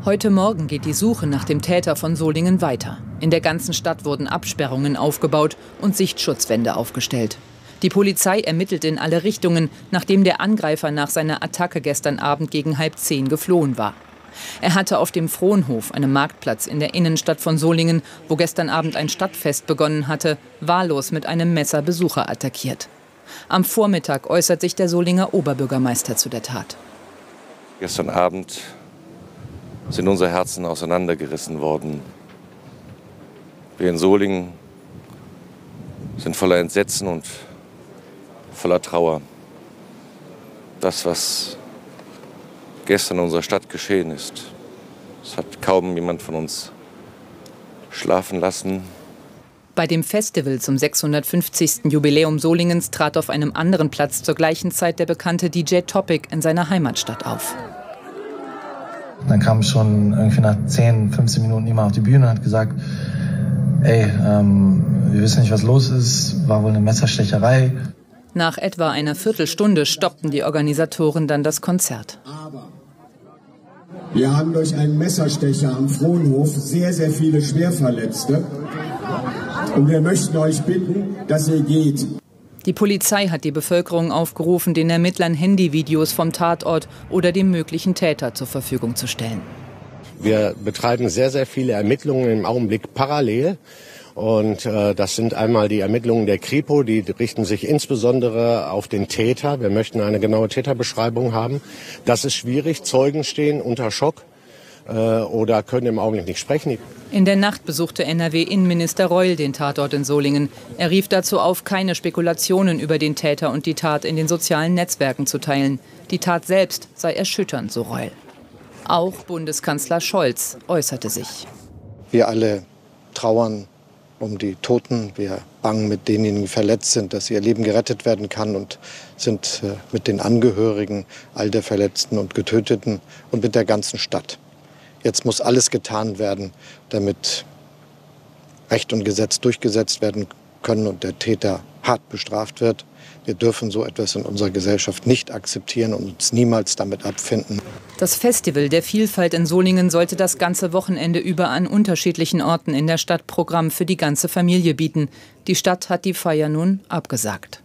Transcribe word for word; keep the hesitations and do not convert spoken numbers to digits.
Heute Morgen geht die Suche nach dem Täter von Solingen weiter. In der ganzen Stadt wurden Absperrungen aufgebaut und Sichtschutzwände aufgestellt. Die Polizei ermittelt in alle Richtungen, nachdem der Angreifer nach seiner Attacke gestern Abend gegen halb zehn geflohen war. Er hatte auf dem Frohnhof, einem Marktplatz in der Innenstadt von Solingen, wo gestern Abend ein Stadtfest begonnen hatte, wahllos mit einem Messer Besucher attackiert. Am Vormittag äußert sich der Solinger Oberbürgermeister zu der Tat. Gestern Abend sind unsere Herzen auseinandergerissen worden. Wir in Solingen sind voller Entsetzen und voller Trauer. Das, was gestern in unserer Stadt geschehen ist, das hat kaum jemand von uns schlafen lassen. Bei dem Festival zum sechshundertfünfzigsten Jubiläum Solingens trat auf einem anderen Platz zur gleichen Zeit der bekannte D J Topic in seiner Heimatstadt auf. Dann kam schon irgendwie nach zehn, fünfzehn Minuten jemand auf die Bühne und hat gesagt, ey, ähm, wir wissen nicht, was los ist, war wohl eine Messerstecherei. Nach etwa einer Viertelstunde stoppten die Organisatoren dann das Konzert. Wir haben durch einen Messerstecher am Frohnhof sehr, sehr viele Schwerverletzte. Und wir möchten euch bitten, dass ihr geht. Die Polizei hat die Bevölkerung aufgerufen, den Ermittlern Handyvideos vom Tatort oder dem möglichen Täter zur Verfügung zu stellen. Wir betreiben sehr, sehr viele Ermittlungen im Augenblick parallel. Und äh, das sind einmal die Ermittlungen der Kripo, die richten sich insbesondere auf den Täter. Wir möchten eine genaue Täterbeschreibung haben. Das ist schwierig. Zeugen stehen unter Schock äh, oder können im Augenblick nicht sprechen. In der Nacht besuchte N R W-Innenminister Reul den Tatort in Solingen. Er rief dazu auf, keine Spekulationen über den Täter und die Tat in den sozialen Netzwerken zu teilen. Die Tat selbst sei erschütternd, so Reul. Auch Bundeskanzler Scholz äußerte sich. Wir alle trauern um die Toten. Wir bangen mit denjenigen, die verletzt sind, dass ihr Leben gerettet werden kann und sind äh, mit den Angehörigen all der Verletzten und Getöteten und mit der ganzen Stadt. Jetzt muss alles getan werden, damit Recht und Gesetz durchgesetzt werden können und der Täter hart bestraft wird. Wir dürfen so etwas in unserer Gesellschaft nicht akzeptieren und uns niemals damit abfinden. Das Festival der Vielfalt in Solingen sollte das ganze Wochenende über an unterschiedlichen Orten in der Stadt Programm für die ganze Familie bieten. Die Stadt hat die Feier nun abgesagt.